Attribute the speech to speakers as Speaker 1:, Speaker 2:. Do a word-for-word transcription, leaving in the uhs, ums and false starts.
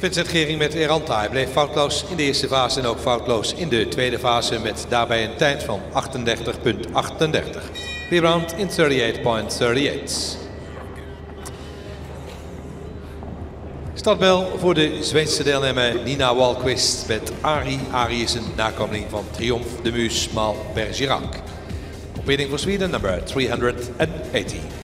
Speaker 1: Vincent Gering met Eranta. Hij bleef foutloos in de eerste fase en ook foutloos in de tweede fase met daarbij een tijd van achtendertig komma achtendertig. Rebound in thirty-eight point three eight. Startbel voor de Zweedse deelnemer Nina Wahlqvist met Ari. Ari is een nakomeling van Triomphe de Muus maal Bergerac. Competing for Sweden, number three hundred eighty.